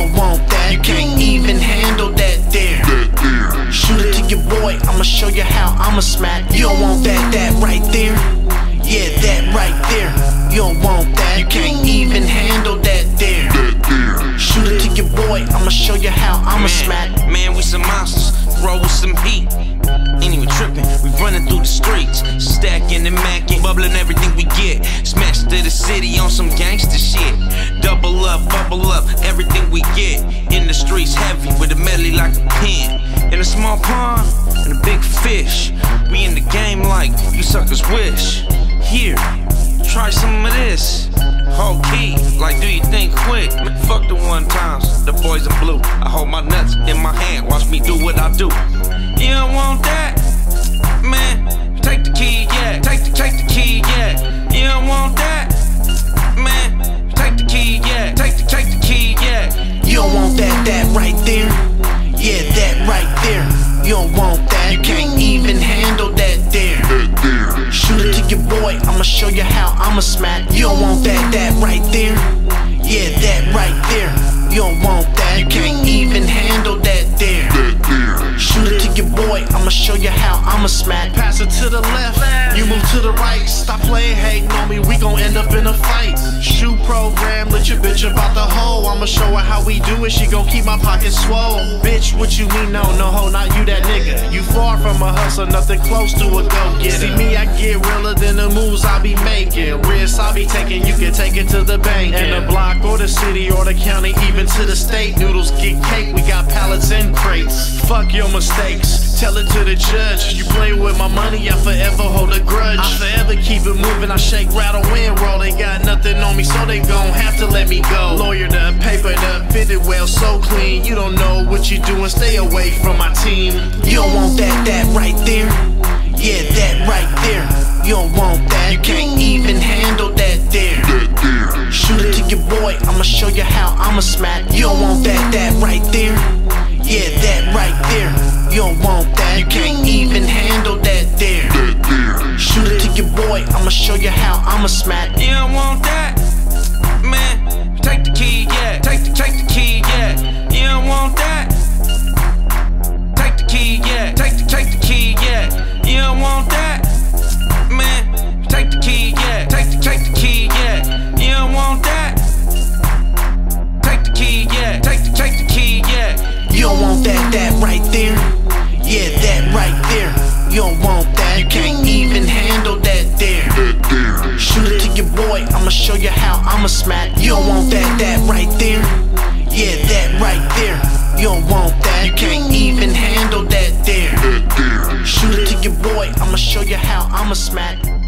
don't want that. You can't even handle that there. Shoot it to your boy, I'ma show you how I'ma smack. You don't want that right there. Yeah, that right there. You don't want that. You can't even handle that there. Shoot it to your boy, I'ma show you how I'ma smack. Man, we some monsters, roll with some heat. Ain't even tripping, we running through the streets, stacking and macking, bubbling everything we get. Smash to the city on some gangster shit. Double up, bubble up, everything we get. In the streets heavy with a medley like a pin. In a small pond and a big fish. We in the game like you suckers wish. Here, try some of this. Whole key, like do you think quick? Fuck the one times, the boys in blue. I hold my nuts in my hand, watch me do what I do. You don't want that, man. Take the key, yeah. Take the key, yeah. You don't want that, man. Take the key, yeah. Take the key, yeah. You don't want that right there. Yeah, that right there. You don't want that. You can't even handle that there. Shoot it to your boy, I'ma show you how I'ma smack. You don't want that right there. Yeah, that right there. You don't want that. You can't even handle that there. Shoot it to your boy, I'ma show you how I'ma smack. Pass it to the left, you move to the right. Stop playing hating on me, we gon' end up in a fight. Shoot program, let your bitch about the hoe. I'ma show her how we do it, she gon' keep my pockets swole. Bitch, what you mean no hoe, not you that nigga. You far from a hustler, nothing close to a go-getter. See me, I get realer than the moves I be making. Risks I be taking, you can take it to the bank. In the block or the city or the county, even to the state. Noodles get cake, we got pallets and crates. Fuck your mistakes, tell it to the judge. You play with my money, I forever hold a grudge. I forever keep it moving, I shake, rattle, and roll. They got nothing on me, so they gon' have to let me go. Lawyer the paper, the fitted well, so clean. You don't know what you doing, stay away from my team. You don't want that right there. Yeah, that right there. You don't want that. You can't even handle that there. Shoot it to your boy, I'ma show you how I'ma smack. You don't want that right there. Yeah, that right there. You don't want that. You can't even handle that there. Shoot it to your boy, I'ma show you how I'ma smack. You don't want that, man. Take the key, yeah. Take the key, yeah. You don't want that. Take the key, yeah. Take the key, yeah. You don't want that, man. Take the key, yeah. Take the key, yeah. You don't want that. Take the key, yeah. Take the key, yeah. You don't want that right there. Yeah, that right there. You don't want that. You can't even handle that there. Shoot it to your boy, I'ma show you how I'ma smack. You don't want that right there. Yeah, that right there. You don't want that. You can't even handle that there. Shoot it to your boy, I'ma show you how I'ma smack.